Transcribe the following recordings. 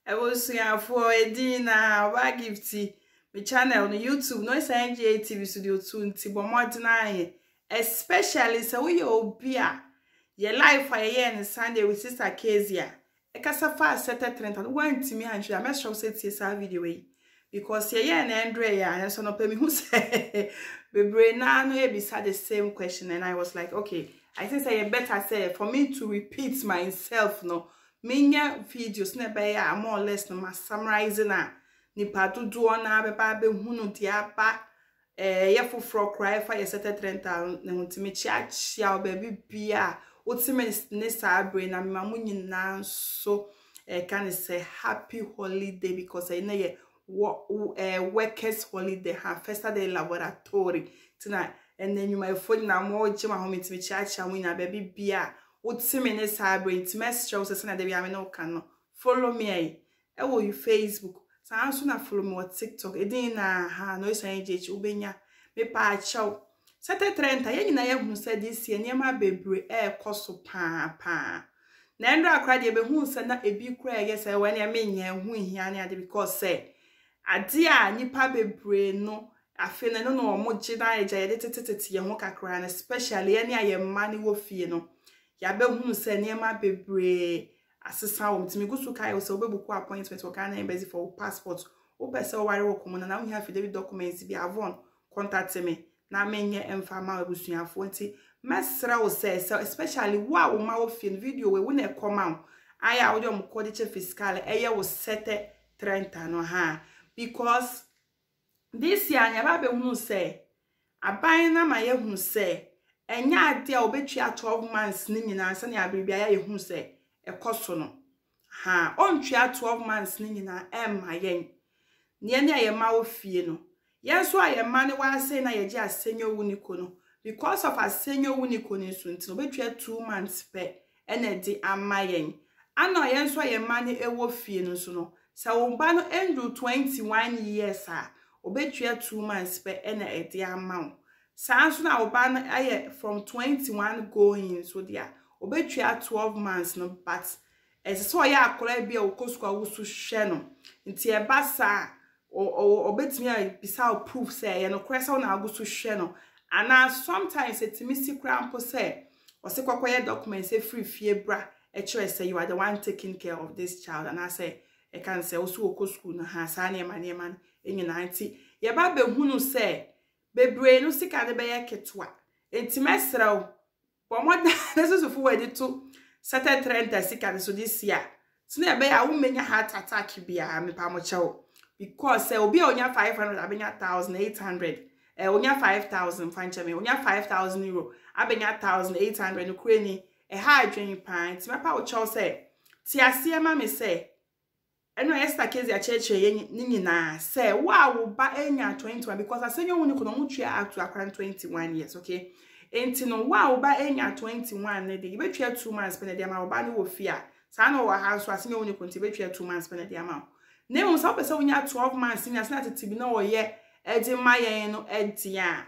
I was for a dinner, wa gifty. My channel on YouTube, no SNGA TV Studio 2, Tibomodina, especially so we obia. Ye live for a year and Sunday with Sister Kezia. E kasa fa set trend and one to me and she am sure say this video because ye and Andrea and so no pay me who say be na no e beside the same question and I was like, okay, I think say better say for me to repeat myself no. Minya videos na be ya more or less no ma summarize na nipa dodo na be hunu dia ba ye foforo cry for ye set trend na huntimi chia baby bia otime ne sabre na mamu nyina so can say happy holiday because I know ye workers holiday ha first day laboratory tonight and then you my phone na mo jima ho mitimi chia wina baby bia otime ne sabre intimacy show say na dey am no can follow me e wo you Facebook sanso na follow me on TikTok edin na ha no SNGA ubenya me pa chaw sete 30 ye nyina ye hu say this year niam bebre koso pa na ndra akra de be hu say na ebi kura ye say we na me nya hu hia na ade because say ade a nipa bebre no afi na no mo gina eja ye tetetete ye ho kakra na especially ye ne ayemma ne wo fie no ya be hu say niam bebre asesa wo mtimi gusu kai wo say obebuku appointment wo kana embassy for passport wo pese wo ware wo komuna na wo have the documents bi avon contact me na menye emfa ma abusuafo nti mesra wo say especially wo ma wo fie video we na come out aya wo dem code fiscal eye wo sete 30 no ha because this year anya ba be hu say aban na ma ye hu say enya ade a obetua 12 months ni nyina ansa na abribia ya ye hu say ekoso no ha ontwa 12 months ni nyina emma yen ne ne ayema wo fie no yenso ayema ne wa say na yeje asenyo wuniko no because of asenyo wuniko ni so ntino betwa 2 months pe ene di ama yen ana yenso ayema ne ewo fie no so no sa wo ba no endru 21 years a obetwa 2 months pe ene edi ama wo sanso na wo ba no aye from 21 going so dia obetwa 12 months no but so ya akora bia okosuko awusu hwe no nti e basa obetimi a bisa proof say ye no kwesa na agusu hwe no ana sometimes etimisi krampo say osekwakoye documents e free fie bra e chere say you are the one taking care of this child and I say e can say osu okosuko na ha sa na ema enyina nti ye ba be hunu say bebre no sika de be ye ketwa enti mesraw pomoda nesusufu wedi to sete 30 sika so this year so na be ya wo menya heart attack bia me pa mo chewo because obi onya 500 abenya 1800 onya 5000 fancha me onya 5000 euro abenya 1800 no kreni ha adwen pan ti mapa wo chewo say ti ase ma me say eno Esther Kezia cheche ye ni nyina say wa wo ba enya 21 because asenyo woni kono mutwa actu akran 21 years okay enti no wa wo ba enya 21 ne de betwa 2 months pe ne de ma wo ba ne wo fia sa na wo ha so asenyo woni konti betwa 2 months pe ne de ma ne mo so pese wonya 12 months nya se na tetibi na wo ye edi mayen no edia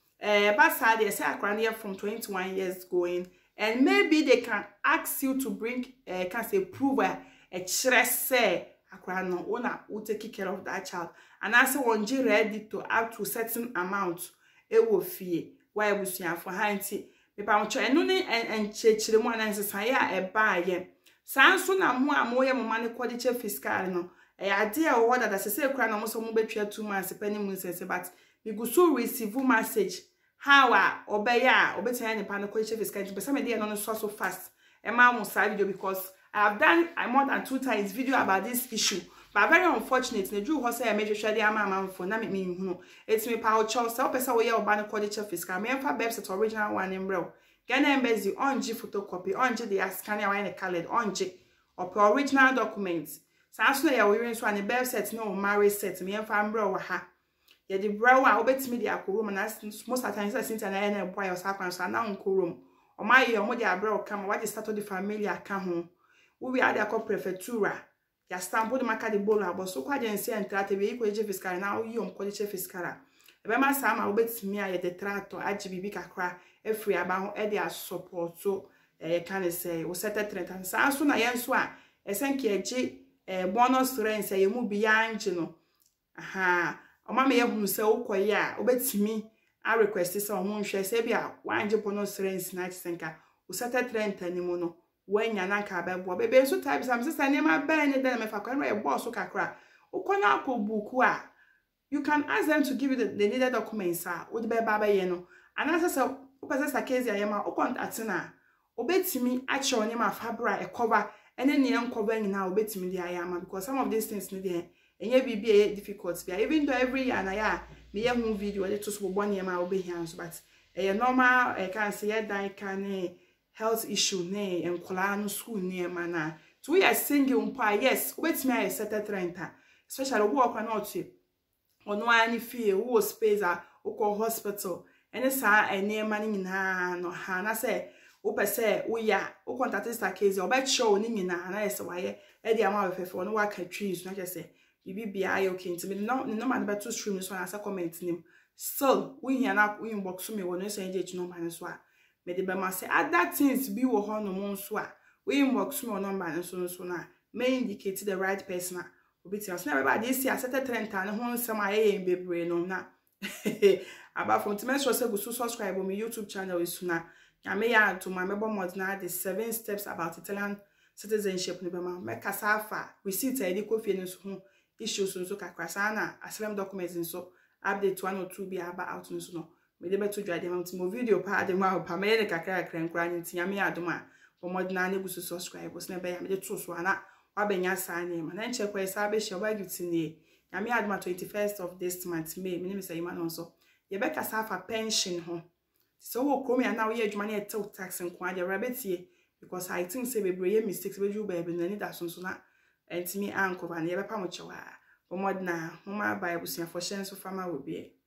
ba sa de say akran here from 21 years going and maybe they can ask you to bring can say prove a chere say akran no una will take care of that child and I say one G ready to up to certain amount e wo fie why busuafo ha nti me pa ncho eno ne enchechire mu anansesa ya e ba ye sanso na mu amoye mo mane kodiche fiscal no e ade e wo dada sese kura na mo so mu betwa 2 months pani mu sese but we go so receive message how obeya obetanya ne pa no kodiche fiscal nti pesa me dey no so fast e ma mo sa video because I have done more than 2 times video about this issue but very unfortunate na ju ho say e meje hwede ama for na me hu it's me pa o chow say opesa wo ye oba no kodiche fiscal me emfa website original one embrel Ghana embassy onji photocopy onji the scan ya wine colored onji op original documents sanso ya wo yin so an website no marriage set me emfa embrel wa ha ye the brow a obetimi di akorom na most of times since na na boy o sa kwan so na nkorom o ma ye o mo di abrel kam wa di start the family aka ho we are the prefectura ya stampo de maka de bolo abo so kwa jensi entrate be iko je fiscal na o yi om ko je fiscal e be ma sa ma obetimi aye de trato agibibi kakra efri aba ho e de support so can say we set 30 sanso na yenso a esenke eji bonus rent say mu bi anje no aha oma me yehunu se ukoye a obetimi a request se omo nhwe se bia wanje bonus rent na chisenka usata rent animu no wanya na ka bebo bebe so type sam sister nema ba ne da me fa kwa e boss kakra ukona akobuku a you can ask them to give you the needed documents odi be baba ye no anasa se upasa case ya ma ukontact na obetimi a che onye ma fabra e cover ene ne enkoba nyina obetimi dia ya ma because some of these things ne dey enye bibia difficult bia even though every year na ya me ye hu video dey to so bobone ma obehia so but normal can say dan can health issue ne enkola no school ne ma na so we are singing mpa yes obetimi aye set renta especially wo kwa na otu ono ani fie wo space a wo hospital ene sa enema ni nyina no ha na say wo pese wo ya wo contact sister case oba show ni nyina na yese waye e dia ma fefe no wa ka trees na say bibi bia ayo okay ntimi no man be to stream so na say comment nim still we here na we inbox me wo no say je number no so a me de be ma say other things bi wo ho no mo so a we inbox me number so na may indicate the right person obiti as na everybody see asset trend and ho nsem aye bebre no na aba from to make sure say go subscribe on my YouTube channel isuna nyame ya to my mebo modna the 7 steps about Italian citizenship no be ma make asafa receipt e di kofi no so ho issues so kakrasa na asylum documents so update 1 or 2 be aba out no so no me de beto dwade ma mo video pa de ma pa me ne kakra nkra nti nyame ya adom a modna na go subscribe so na be ya me de to so ana wabenya sane ma na nche kwa sabe she wagiti ni nyame adoma 21st of this month May me say ima no so ye be kasa fa pension ho so wo krom ya na wo ye adwuma na e tax nko ade rabetie because I think say bebre ye mistakes be ju baby na ni da so na entimi anko ba na ye be pa mo chewa bo modna mo ma bible sia for shen so fama wo be